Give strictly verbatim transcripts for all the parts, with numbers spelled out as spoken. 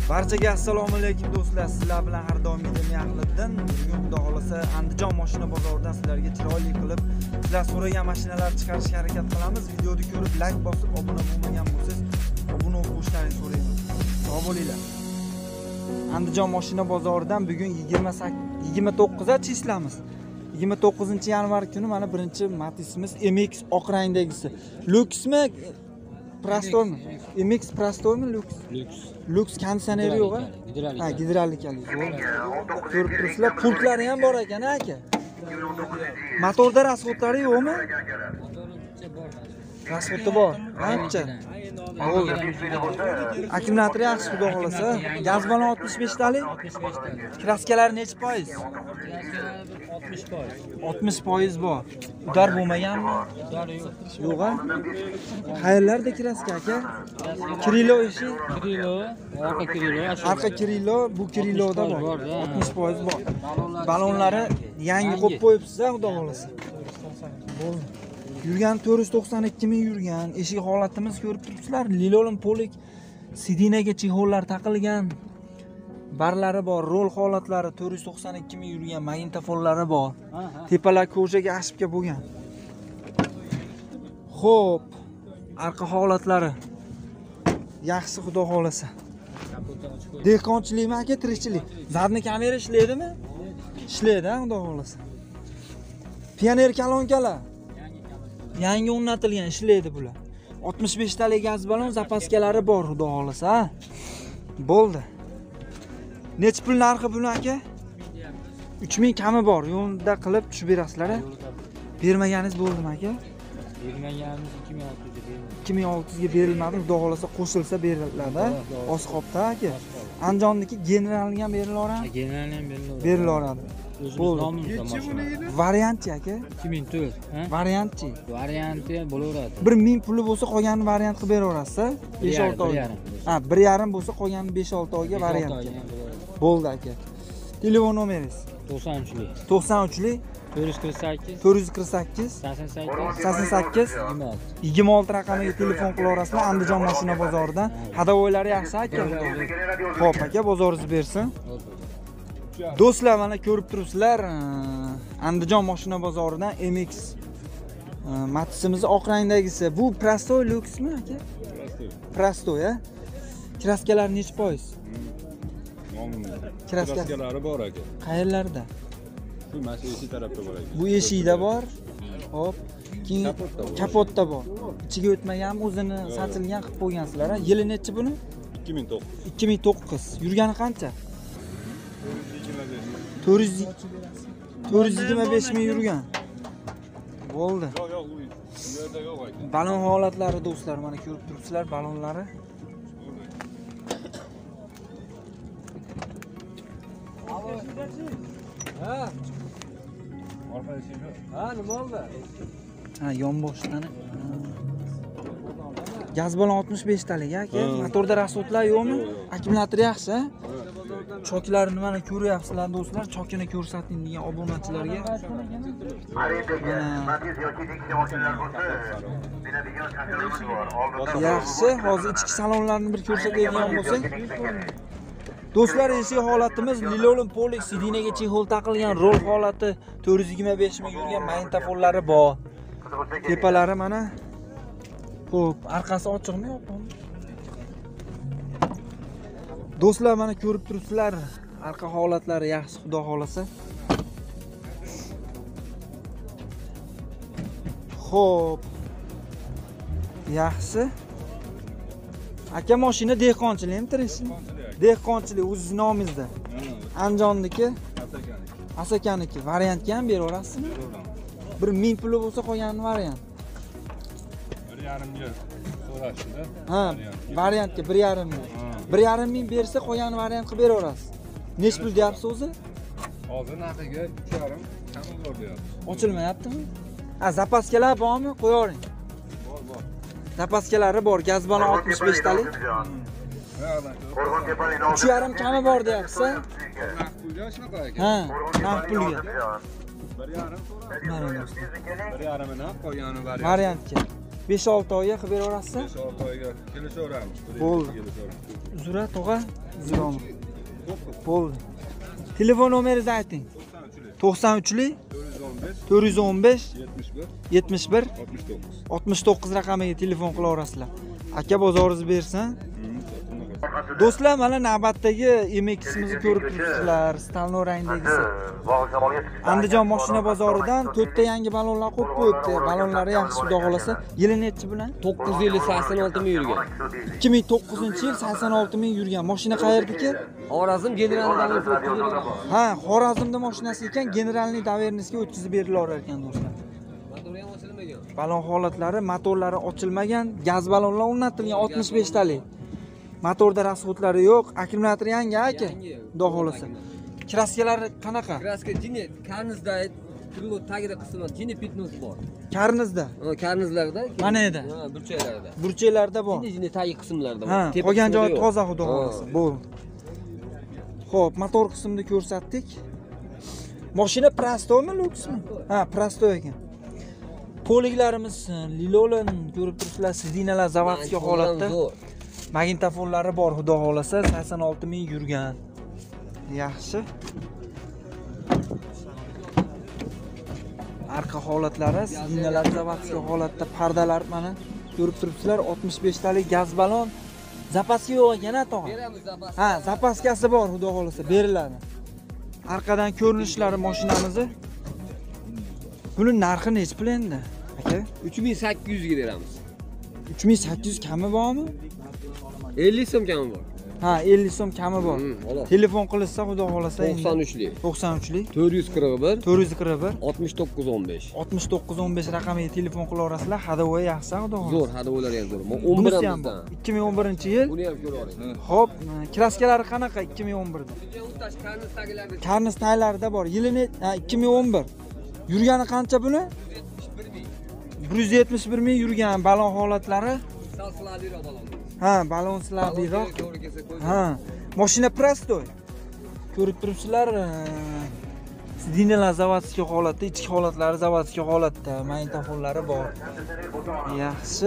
Barchaga assalomu alaykum do'stlar. Sizlar bilan har doim Ahliddin. Bugun xudo xolasa Andijon mashina bozoridan sizlarga chiroyli qilib sizlar so'ragan mashinalar chiqarishga harakat qilamiz. Videoni ko'rib like bosib, obuna bo'lmagan bo'lsangiz, obuna bo'lishlaringizni so'raymiz. Sog' bo'linglar. Andijon mashina bozoridan bugun yigirma to'qqiz chislamiz. yigirma to'qqizinchi yanvar kuni mana birinchi Matiz'imiz M X oq rangdagisi. Luxmi Prostoymi? M X Prostoymi Lux? Lux. Lux konditsioneri yo'q-a? Ha, gidrolikali. Ko'rib turibsizlar, pultlari ham bor ekan, aka. Motorda rasxodlari yo'qmi? Rasxodi bor. Qancha? Akkumulyator yaxshi xudo xolasa. Gaz balon oltmish besh talik. Kraskalar necha foiz? oltmish foiz. oltmish foiz bor. Udar bo'lmaganmi? Udar yo'q. Yo'q-a? Qayerlarda kraska aka? Kirilo ishi? Kirilo, orqa kirilo, Arqa kirilo, bu kiriloda bor. oltmish foiz bor. Balonlari yangi qo'yib qo'yibsiz-a, xudo xolasa. Bo'ldi. Yurgan to'rt yuz to'qson ikki ming yurgan. Eshik holatimiz ko'rib turibsizlar. Lilolin polik sidinaga chexollar taqilgan. Barlari bor, rol holatlari to'rt yuz to'qson ikki ming yurgan, magnitofonlari bor. Tepalar ko'rjaga ashibga bo'lgan. Xo'p, arqa holatlari yaxshi xudo xolasa. Dehqonchilikmi aka, tirikchilik? Zadni kamera ishlaydimi? Ishlaydi, xudo xolasa. Pioner kolonkalar yangi o'rnatilgan, ishlaydi bular. oltmish besh talik gaz balon zapaskalari bor, xudo xolasa. Bo'ldi. Nech pul narxi buni aka? uch ming kami bor. Yo'lda qilib tushib berasizlar. Bermaganingiz bo'ldimi aka? Bermaganimiz ikki ming olti yuzga berilmadi. Xudo xolasa qo'shilsa beriladi. Oz qopda aka. Anjonniki generalni ham berilaveradi. Generalni ham berilaveradi. Berilaveradi. Bo'ldi. Variantchi aka? ikki ming to'rt, ha? Variantchi. Varianti bo'laveradi. bir ming puli bo'lsa qolganini variant qilib beraverasiz-a? besh olti oy. Ha, bir yarim bo'lsa qolganini besh olti oyga variantga. Bo'ldi aka. Telefon nomeringiz? to'qson uchlik. to'qson uchlik to'rt yuz qirq sakkiz to'rt yuz qirq sakkiz sakson sakkiz sakson sakkiz yigirma olti raqamiga telefon qilaverasizlar. Andijon mashina bozoridan. Hadavoylari yaxshi aka. Xo'p aka, bozoringiz bersin. Do'stlar, mana ko'rib turibsizlar, Andijon mashina bozoridan M X Matiz'imiz oq rangdagisi. Bu Prostoy Luxmi aka? Prostoy. Prostoy, a? Kraskalar necha foiz? Kraskalari bor aka. Qayerlarda? Shu mana eshik tarafda bor aka. Bu eshikda bor. Hop, keyin kapotda bor. Ichiga o'tmagan, o'zini sotilgan qilib qo'ygansizlar, a? Yili necha buni? ikki ming to'qqiz. ikki ming to'qqiz. Yurgani qancha? to'rt yuz yigirma besh ming yurgan. Bo'ldi. Yo'q, yo'q, u yerda yo'q aka. Balon holatlari do'stlar, mana ko'rib turibsizlar balonlari. Ha. Orqa eshigi. Ha, nima oldi? Ha, yonboshdan. Gaz balon oltmish besh talik aka. Motorda rasxodlar yo'qmi? Akkumulyator yaxshi, ha? Choklarini mana ko'ryapsizlar do'stlar. Chokini ko'rsating degan obunachilarga. Yaxshi, hozir ichki salonlarni bir ko'rsatadigan bo'lsak. Do'stlar, eshik holatimiz Lilolin polik sidinaga chexol taqilgan, rol holati to'rt yuz yigirma besh ming yurgan, magnitofonlari bor. Tepalari mana. Xo'p, orqasi ochiqmi yo'qmi? Do'stlar, mana ko'rib turibsizlar, arqa holatlari yaxshi xudo xolasa. Xo'p. Yaxshi. Aka, mashina dehqonchilikmi, tirikchilik? Dehqonchilik o'z nomingizda. Andijonniki, Asakaniki. Variantga ham beraverasizmi? bir ming puli bo'lsa qolganini variant. bir yarim ming so'rashdi. Ha, variantga bir yarim ming. bir yarim ming bersa qolganini variant qilib beraverasiz. Nech pul deyapsiz o'zi? Hozir narxiga uch yarim kami bor deyapsiz. Ochilmayaptimi? Ha, zapaskalar bormi? Qo'yavering. Bor, bor. Zapaskalari bor, gaz balon oltmish besh talik. uch yarim kami bor deyapsiz. Naqd pulga shunaqa aka. Ha, naqd pulga. bir yarim so'rashdi. Mana do'stlar. bir yarimini qolgani variant. Variantga. besh olti oyga qilib beraverasiz? besh olti oyga kelishaveramiz. Bo'ldi. Uzra tog'a. Zilomi. Bo'ldi. Telefon nomeringizni ayting. to'qson uchlik to'rt yuz o'n besh yetmish bir oltmish to'qqiz raqamiga telefon qilaverasizlar. Aka bozoringiz bersin. Do'stlar, mana navbatdagi M X'imizni ko'rib turibsizlar. Stalno rangdagisi. Andijon mashina bozoridan to'rtta yangi balonlar qo'yib qo'yibdi. Balonlari yaxshi, xudo xolasa. Yili nechi bilan? to'qqiz yuz ellik sakson olti ming yurgan. ikki ming to'qqizinchi yil sakson olti ming yurgan. Mashina qayerdiki? Xorazm generaldan o'tkazib beraman. Ha, Xorazmda mashinasi ekan, generalniy davernisga o'tkazib berilar ekan do'stlar. Motori ham ochilmagan. Balon holatlari, motorlari ochilmagan, gaz balonlar o'rnatilgan oltmish besh talik. Motorda rasxodlari yo'q, akkumulyator yangi aka. Xudo xolasa. Kraskalari qanaqa? Kraska jini karnizda turli tagida qismi jini pitnos bor. Karnizda. Ha, karnizlarda. Mana edi. Ha, burchaklarda. Burchaklarda bor. Jini jini tagi qismlarda Ha, bor. qolgan joyi toza, xudo xolasa. Bo'ldi. Xo'p, motor qismini ko'rsatdik. Mashina Prastomi, Luxmi? Ha, Prasto ekan. Poliklarimiz Lilolan ko'rib turibsizlar, sidinalar zavodskiy holatda. Magnitofonlari bor, xudo xolasa, sakson olti ming yurgan. Yaxshi. Arqa holatlari, sidinalar zavodskiy holatda, pardalar mana ko'rib turibsizlar, oltmish besh talik gaz balon. Zapaski yo'q ekan, tog'a. Beramiz zapas. Ha, zapaskasi bor, xudo xolasa, beriladi. Arqadan ko'rinishlari mashinamizni. Buni narxi nechi pul endi, aka? uch ming sakkiz yuz ga beramiz. uch ming sakkiz yuz kami bormi? ellik so'm kami bor. Ha, ellik so'm kami bor. Xolos. Telefon qilsa, xudo xolasa, to'qson uchlik. to'qson uchlik to'rt yuz qirq bir to'rt yuz qirq bir oltmish to'qqiz o'n besh. oltmish to'qqiz o'n besh raqamiga telefon qilaverasizlar. Hadavoy yaxshi, xudo xolasa. Zo'r, hadavolar ham zo'r. o'n bir Bunisi ham bor. ikki ming o'n birinchi yil. Buni ham ko'ra oling. Xo'p, kraskalari qanaqa ikki ming o'n birda? Karniz taglarida Karniz taylarida bor. Yilini ha, ikki ming o'n bir. Yurgani qancha buni? bir yuz yetmish bir ming yurgan. Balon holatlari. salsladiro balon. Ha, balon slabiyroq. Ha, mashina Prastoy. Ko'rib turibsizlar, sidinalar zavodskiy holatda, ichki holatlari zavodskiy holatda, magnitofonlari bor. Yaxshi.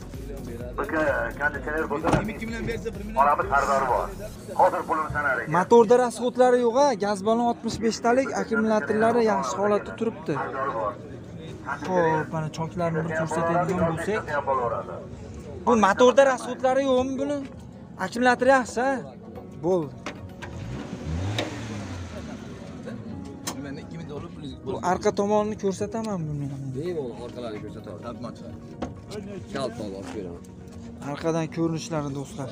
Motorda rasxodlari yo'q-a, gaz balon oltmish besh talik, akkumulyatorlari yaxshi holatda turibdi. Xo'p, mana choklarni bir ko'rsatadigan bo'lsak. Bu motorda rasxodlari yo'qmi buni? Akkumulyator yaxshi, ha? Bo'ldi. Bu arqa tomonini ko'rsataman buni. Bemalol orqalarini ko'rsataman. Kalt olib beraman. Arqadan ko'rinishlari do'stlar.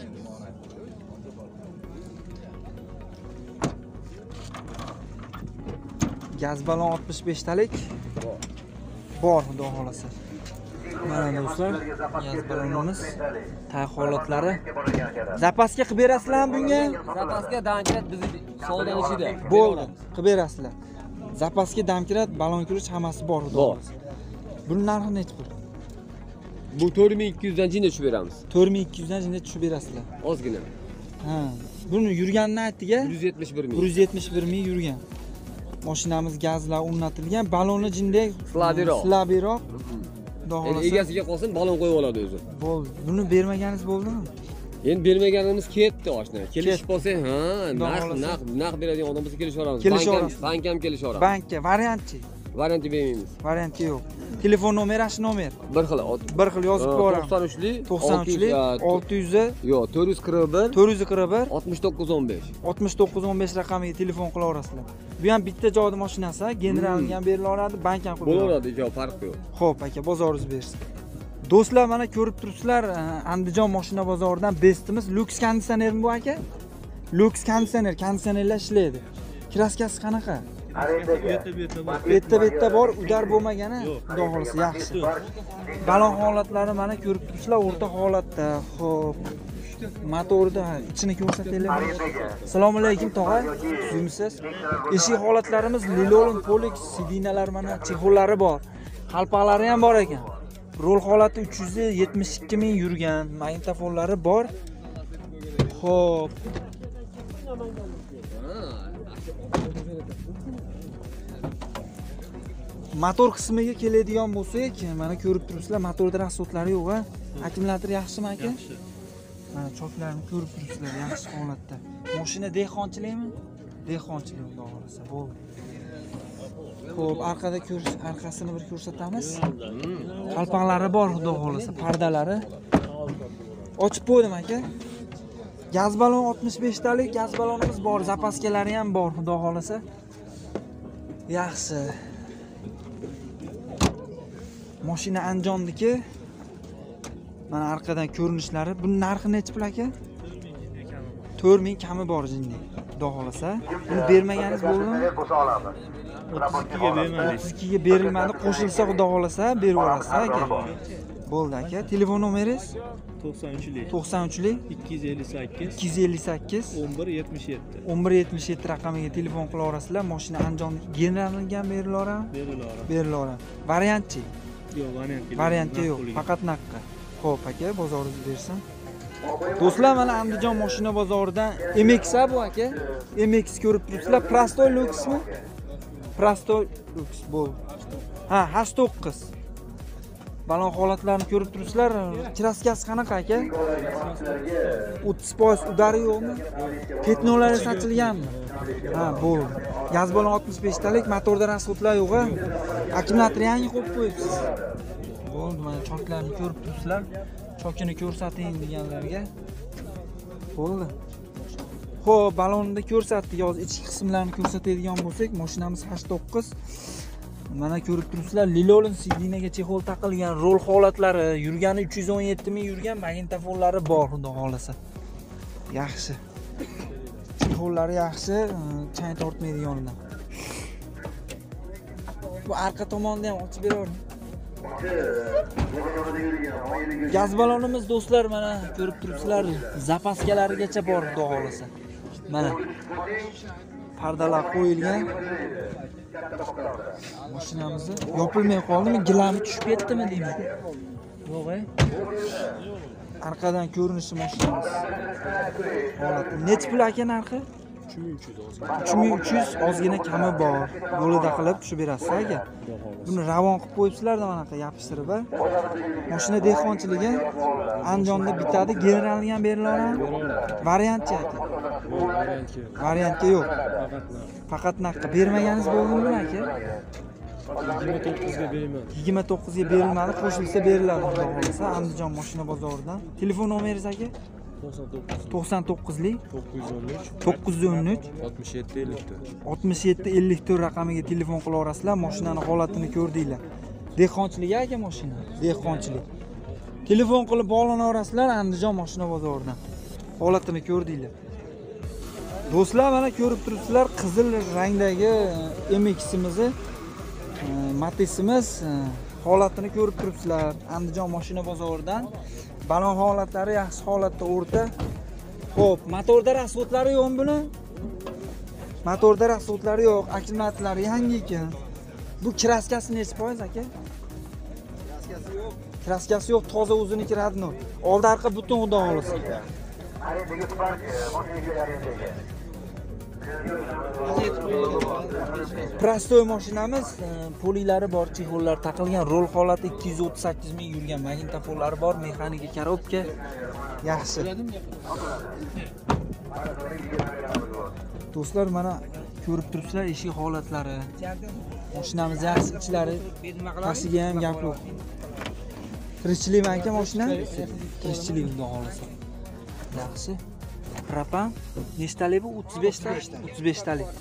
Gaz balon oltmish besh talik bor, xudo xolasa. Mana do'stlar, gaz balonimiz, tay holatlari. Zapaska qilib berasizlarmi bunga? Zapaska damkirat bizni savdodan ichida. Bo'ldi, qilib berasizlar. Zapaska damkirat, balon kirish hammasi bor, xudo xolasa. Buning narxi necha pul? Bu to'rt ming ikki yuz dan jinni tushib beramiz. to'rt ming ikki yuz dan jinni tushib berasizlar. Ozgina. Ha, buni yurganini aytdik-a? bir yuz yetmish bir ming. bir yuz yetmish bir ming yurgan. Mashinamiz gazlar o'rnatilgan, baloni jinday Slabiyroq. Slabiyroq. Endi egasiga qolsin, balon qo'yib oladi o'zi. Bo'ldi. Buni bermaganingiz bo'ldimi? Endi bermaganimiz ketdi oshna. Kelishib qolsa, ha, naq naq naq beradigan odam bo'lsa kelishaveramiz. Kelishaveramiz. Bank ham kelishaveramiz. Bankka variantchi. Varianti bermaymiz. Varianti yo'q. Telefon nomeri ash nomer. Bir xil. Bir xil yozib qo'yaman. to'qson uchlik to'qson uchlik olti yuz yo'q, to'rt yuz qirq bir to'rt yuz qirq bir oltmish to'qqiz o'n besh. oltmish to'qqiz o'n besh raqamiga telefon qilaverasizlar. Bu ham bitta joyda mashinasi, generalga ham berilaveradi, bank ham qilib bo'laveradi, yo'q, farq yo'q. Xo'p, aka, bozoringiz bersin. Do'stlar, mana ko'rib turibsizlar, Andijon mashina bozoridan bestimiz Lux konditsionermi bu aka? Lux konditsioner, konditsionerlar ishlaydi. Kraskasi qanaqa? Betta-betta bor, udar bo'lmagani, xudo xolasa yaxshi. Balon holatlari mana ko'rib turibsizlar, o'rta holatda. Xo'p. Motorda ichini ko'rsataylik. Assalomu alaykum tog'a. Tuzimsiz? Eshik holatlarimiz Lilolin Polix, sidinalar mana chexollari bor. Qalpoqlari ham bor ekan. Rol holati uch yuz yetmish ikki ming yurgan, magnitofonlari bor. Xo'p. Motor qismiga keladigan bo'lsak, mana ko'rib turibsizlar, motorda rasxodlari yo'q-a. Akkumulyator yaxshimi aka? Yaxshi. Mana choklarni ko'rib turibsizlar, yaxshi holatda. Mashina dehqonchilikmi? Dehqonchilik xudo xolasa. Bo'ldi. Xo'p, arkada ko'rish, arkasini bir ko'rsatamiz. Qalpoqlari bor xudo xolasa, pardalari. Ochib qo'ydim aka. Gaz balon oltmish besh talik gaz balonimiz bor, zapaskalari ham bor xudo xolasa. Yaxshi. Mashina Andijonniki. Mana arqadan ko'rinishlari. Buning narxi necha pul aka? to'rt ming kami bor jinni. Xudo xolasa. Buni bermaganingiz bo'ldimi? o'ttiz ikkiga bermadik. o'ttiz ikkiga berilmadi. Qo'shilsa xudo xolasa berib olasiz aka. Bo'ldi aka. Telefon nomeringiz? to'qson uchlik to'qson uchlik ikki yuz ellik sakkiz ikki yuz ellik sakkiz o'n bir yetmish yetti o'n bir yetmish yetti raqamiga telefon qila olasizlar. Mashina Andijonniki generalga berilaveradi. berilaveradi. Berilaveradi. Variantchi? Yo'q, variant Variantga yo'q, faqat naqqa. Xo'p aka, bozoringiz bersin. Do'stlar, mana Andijon mashina bozoridan M X bu aka. M X ko'rib turibsizlar. Prostoy Luxmi? Prostoy Lux bu. Ha, H to'qqiz. Balon holatlarini ko'rib turibsizlar. Kraskasi qanaqa aka? o'ttiz foiz udari yo'qmi? Ketnolari sochilganmi? Ha, bo'ldi. Gaz balon oltmish besh talik, motorda rasxodlar yo'q. Akkumulyator yangi qo'yib qo'yibsiz. Bo'ldi, mana choklarni ko'rib turibsizlar. Chokini ko'rsating deganlarga. Bo'ldi. Xo'p, balonni ko'rsatdik. Hozir ichki qismlarini ko'rsatadigan bo'lsak, mashinamiz H to'qqiz. Mana ko'rib turibsizlar, Lilolin sidinaga chexol taqilgan, rol holatlari, yurgani uch yuz o'n yetti ming yurgan, magnitofonlari bor, xudo xolasa. Yaxshi. Chexollari yaxshi, chang tortmaydiganidan. Bu arqa tomonni ham ochib beravering. Gaz balonimiz do'stlar, mana ko'rib turibsizlar, zapaskalarigacha bor, xudo xolasa. Mana pardalar qo'yilgan. Mashinamizni yopilmay qoldimi? Gilami tushib ketdimi deyman? Yo'q, ey. Arqadan ko'rinishi mashinamiz. Holati. Necha pul aka narxi? uch ming uch yuz uch ming uch yuz ozgina kami bor. Yo'lida qilib tushib berasiz aka. Buni ravon qilib qo'yibsizlar-da manaqa yopishtirib. Mashina dehqonchiligi Andijonda bitadi, generalga ham berilaveradi. Variantchi aka. Variantga yo'q. Faqat naqqa bermaganingiz bo'ldimi aka? yigirma to'qqizga beraman. yigirma to'qqizga berilmadi, qo'shilsa beriladi xudo xolasa. Andijon mashina bozoridan. Telefon nomeringiz aka? to'qson to'qqizlik to'qqiz yuz o'n uch oltmish yetti ellik to'rt oltmish yetti ellik to'rt raqamiga telefon qila olasizlar. Mashinani holatini ko'rdinglar. Dehqonchilik aka mashina, dehqonchilik. Telefon qilib bog'lanaverasizlar Andijon mashina bozoridan. Holatini ko'rdinglar. Do'stlar, mana ko'rib turibsizlar, qizil rangdagi M X'imizni, Matizimiz holatini ko'rib turibsizlar Andijon mashina bozoridan. Balon holatlari yaxshi holatda, o'rta. Xo'p, motorda rasxodlari yo'qmi buni? Motorda rasxodlari yo'q, akkumulyatorlari yangi ekan. Bu kraskasi necha foiz aka? Kraskasi yo'q. Kraskasi yo'q, toza o'ziniki radno. Oldi arqa butun xudo xolasa. Prostoy mashinamiz, polilari bor, chexollar taqilgan, rol holati ikki yuz o'ttiz sakkiz ming yurgan, magnitofonlari bor, mexanika korobka. Yaxshi. Do'stlar, mana ko'rib turibsizlar eshik holatlari. Mashinamiz yaxshi, ichlari, tashiga ham gap yo'q. Tirikchilikmi aka mashina? Tirikchilik xudo xolasa. Yaxshi. Propan nechtalik bu? o'ttiz besh talik. o'ttiz besh talik.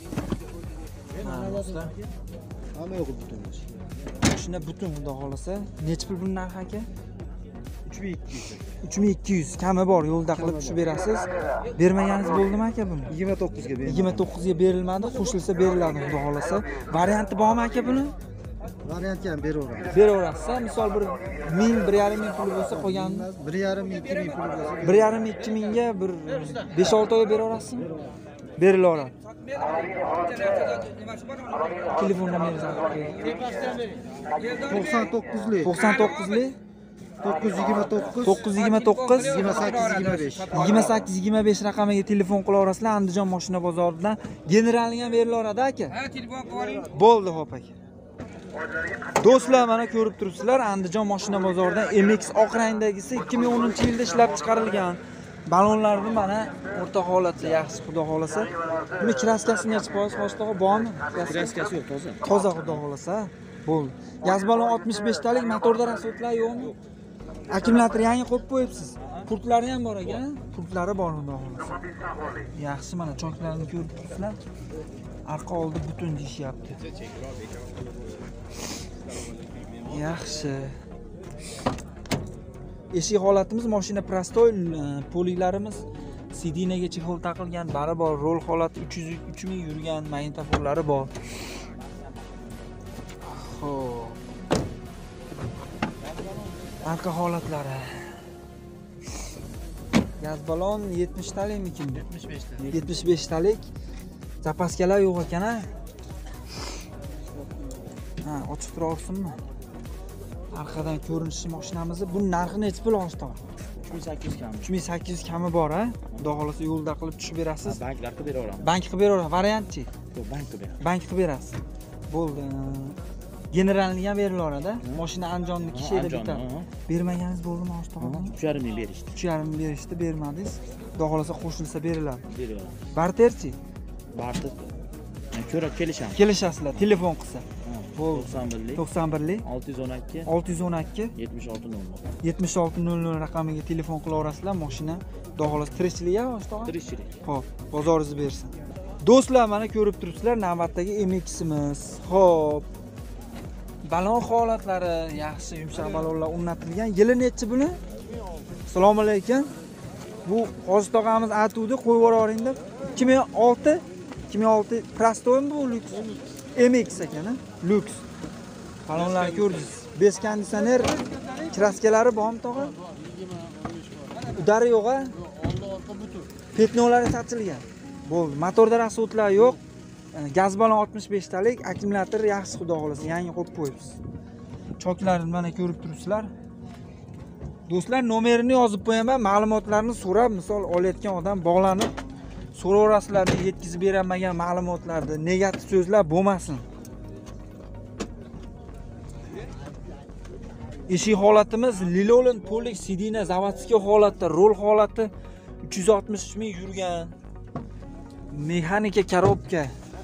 Hamma yo'q butun. Mashina butun xudo xolasa. Necha pul buning narxi aka? uch ming ikki yuz. uch ming ikki yuz kami bor, yo'lda qilib tushib berasiz. Bermaganingiz bo'ldimi aka buni? yigirma to'qqizga berildi. yigirma to'qqizga berilmadi, qo'shilsa beriladi xudo xolasa. Varianti bormi aka buni? Variantga ham beraveramiz. Beraverasiz. Misol bir ming, bir yarim ming pul bo'lsa qolganini bir yarim ming, ikki ming pul bo'lsa bir yarim ikki mingga bir besh olti oyga beraverasizmi? Berilaveradi. Telefon nomeringiz to'qson to'qqizlik to'qson to'qqizlik to'qqiz yuz yigirma to'qqiz to'qqiz yuz yigirma to'qqiz yigirma sakkiz yigirma besh yigirma sakkiz yigirma besh raqamiga telefon qilaverasizlar. Andijon mashina bozoridan generalga ham berilaveradi aka. Ha, telefon qiling. Bo'ldi, xo'p aka. Do'stlar, mana ko'rib turibsizlar, Andijon mashina bozoridan M X oq rangdagisi ikki ming o'ninchi yilda ishlab chiqarilgan. Balonlarni mana o'rta holatda yaxshi, xudo xolasa. Buni kraskasi necha foiz hostaga bormi? Kraskasi yo'q, toza. Toza, xudo xolasa. Bo'ldi. Gaz balon oltmish besh talik, motorda rasotlar yo'qmi? Akkumulyator yangi qo'yib qo'yibsiz. Pultlari ham bor ekan, pultlari bor, xudo xolasa. Yaxshi, mana choklarini ko'rib turibsizlar. Arqa oldi butun deyishyapti. Yaxshi. Eshik holatimiz mashina prostoy, poliklarimiz sidinaga chexol taqilgan, bari bor, rol holati uch yuz uch ming yurgan, magnitofonlari bor. Xo'p. Arqa holatlari. Gaz balon yetmish talikmikin? yetmish besh talik. yetmish besh talik. Zapaskalar yo'q ekan-a? Ha, ochib tura olsinmi? Arqadan ko'rinishi mashinamizni. Bu narxi necha pul oshdi? uch ming sakkiz yuz kami. uch ming sakkiz yuz kami bor, ha? Xudo xolasa yo'lda qilib tushib berasiz. Banklar qilib beraveramiz. Bank qilib beraverasiz. Variantchi? Yo'q, bank qilib beramiz. Bank qilib berasiz. Bo'ldi. Generalni ham berilaveradi. Mashina Anjonniki she'rda bitadi. Bermaganingiz bo'ldimi oshtoqdan? uch yarim ming berishdi. uch yarim ming berishdi, bermadingiz. Xudo xolasa qo'shilsa beriladi. Beraveramiz. Barterchi? Barter. Ko'rib kelishamiz. Kelishasizlar, telefon qilsa. Bo'ldi. to'qson birlik to'qson birlik olti yuz o'n ikki olti yuz o'n ikki yetmish olti nol nol. yetmish olti nol nol raqamiga telefon qilaverasizlar. Mashina xudo xolasa tirikchilik-a oshtoq? Tirikchilik. Xo'p, bozoringiz bersin. Do'stlar, mana ko'rib turibsizlar, navbatdagi M X'imiz. Xo'p. Balon holatlari yaxshi, yumshoq balonlar o'rnatilgan. Yili nechi buni? Assalomu alaykum. Bu oshtoqamiz aytuvdi, qo'yib yuboring deb. ikki ming olti ikki ming olti prostoymi bu? Lyuks. M X ekan-a? Lyuks. Balonlarni ko'rdingiz. besh konditsioner, kraskalari bormi tog'a? Udari yo'q-a? Petnolari tachilgan. Bo'ldi. Motorda rasotlar yo'q. Gaz balon oltmish besh talik, akkumulyator yaxshi, xudo xolasa, yangi qo'yib qo'yibsiz. Choklarini mana ko'rib turibsizlar. Do'stlar, nomerini yozib qo'yaman, ma'lumotlarni so'rab, misol olayotgan odam bog'lanib so'raverasizlar, yetkazib berilmagan ma'lumotlarni, negativ so'zlar bo'lmasin. Eshik holatimiz Lilolin Polik Sidina zavodskiy holatda, rol holati uch yuz oltmish uch ming yurgan. Mexanika korobka.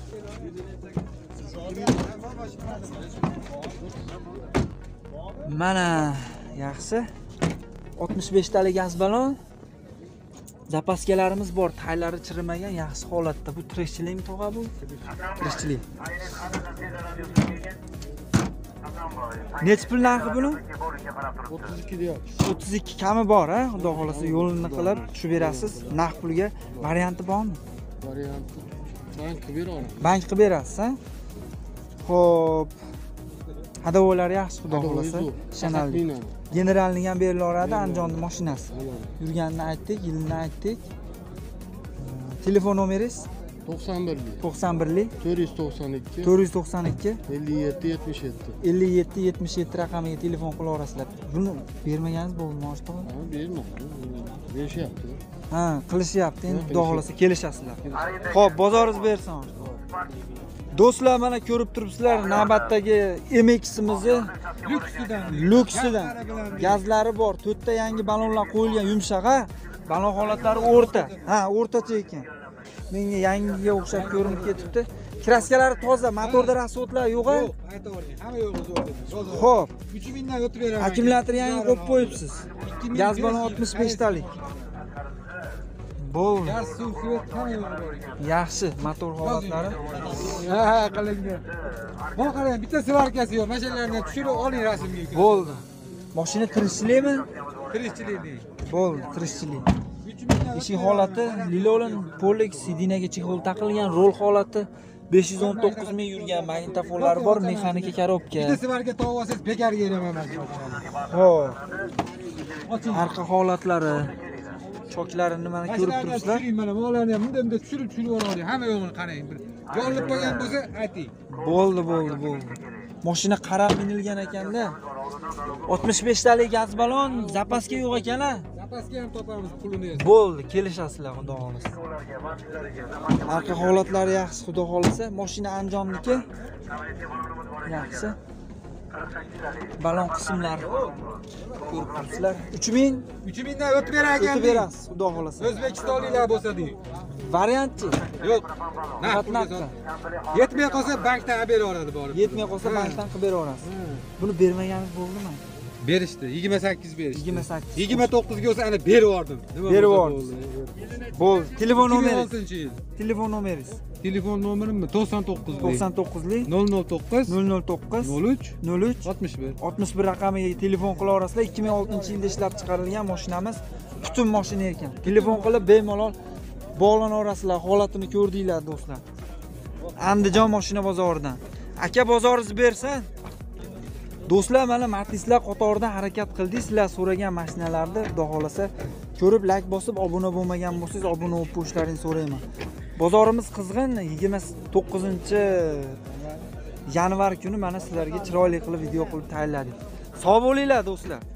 Mana yaxshi. oltmish besh talik gaz balon. Zapaskalarimiz bor, taylari chirimagan, yaxshi holatda. Bu tirikchilikmi tog'a bu? Tirikchilik. Necha pul narxi buni? o'ttiz ikki deyapti. o'ttiz ikki kami bor, ha? Xudo xolasa yo'lini qilib tushib berasiz. Narx pulga varianti bormi? Varianti bank qilib beraman. Bank qilib berasiz, ha? Xo'p. Hadavolar yaxshi, xudo xolasa. Ishonarli. Generalni ham berilaveradi, Anjonni mashinasi. Yurganini aytdik, yilini aytdik. Telefon nomeringiz? to'qson birlik to'qson birlik to'rt yuz to'qson ikki to'rt yuz to'qson ikki ellik yetti yetmish yetti ellik yetti yetmish yetti raqamiga telefon qilaverasizlar. Buni bermaganingiz bo'ldimi oshtoq? Ha, berma. Berishyapti. Ha, qilishyapti. Endi xudo xolasa kelishasizlar. Xo'p, bozoringiz bersin oshtoq. Do'stlar, mana ko'rib turibsizlar, navbatdagi M X'imizni Lyuksidan. Lyuksidan. Gazlari bor, to'rtta yangi balonlar qo'yilgan, yumshoq, ha? Balon holatlari o'rta. Ha, o'rtacha ekan. Menga yangiga o'xshab ko'rinib ketibdi. Kraskalari toza, motorda rasotlar yo'q-a? Yo'q, aytavering. Hamma yo'q o'zi. Xo'p. uch mingdan o'tib beraman. Akkumulyator yangi qo'yib qo'yibsiz. Gaz balon oltmish besh talik. Bo'ldi. Gaz suv svet hamma yo'q bor ekan. Yaxshi, motor holatlari. Ha, qilingan. Bu qarang, bitta svarkasi yo'q. Mashinalarni tushirib oling rasmga. Bo'ldi. Mashina tirishchilikmi? Tirishchilikni. Bo'ldi, tirishchilik. Eshik holati Lilolin Polik Sidinaga chexol taqilgan, rol holati besh yuz o'n to'qqiz ming yurgan, magnitofonlari bor, mexanika korobka. Bitta svarka topib olsangiz bekarga beraman. Xo'p. Arqa holatlari, choklarini mana ko'rib turibsizlar. Tushiring mana, molarni ham bunday bunday tushirib tushirib yuboring. Hamma yo'g'ini qarang. Bir yo'lib qo'ygan bo'lsa, ayting. Bo'ldi, bo'ldi, bo'ldi. Mashina qarab minilgan ekanda. oltmish besh talik gaz balon, zapaska yo'q ekan-a? Zapaska ham topamiz pulini. Bo'ldi, kelishasizlar, xudo xolasa. Arqa holatlari yaxshi, xudo xolasa. Mashina Anjonniki. Yaxshi. balon qismlari ko'rib turibsizlar. uch ming uch mingdan o'tib berar ekan. o'tib berasiz, xudo xolasa. O'zbekistonliklar bo'lsa deydi. Variantchi? Yo'q. Faqat naqddan. Yetmay qolsa bankdan olib beraveradi borib. Yetmay qolsa bankdan qilib beraverasiz. Buni bermaganingiz bo'ldimi? Berishdi. yigirma sakkiz berishdi. yigirma sakkiz. yigirma to'qqizga bo'lsa ana berib yubordim. Berib yubordim. Bo'ldi. Telefon nomeringiz. ikki ming oltinchi yil. Telefon nomeringiz. Telefon nomerimmi? to'qson to'qqiz to'qson to'qqizlik nol nol to'qqiz nol nol to'qqiz nol uch nol uch oltmish bir. oltmish bir raqamiga telefon qilaverasizlar. ikki ming oltinchi yilda ishlab chiqarilgan mashinamiz butun mashina ekan. Telefon qilib bemalol bog'lanaverasizlar. Holatini ko'rdinglar do'stlar. Andijon mashina bozoridan. Aka bozoringizni bersin. Do'stlar, mana Matizlar qatoridan harakat qildik. Sizlar so'ragan mashinalarni xudo xolasa ko'rib like bosib, obuna bo'lmagan bo'lsangiz obuna bo'lib qo'yishlaringizni so'rayman. Bozorimiz qizg'in. yigirma to'qqizinchi yanvar kuni mana sizlarga chiroyli qilib video qilib tayyorladik. Sog' bo'linglar do'stlar.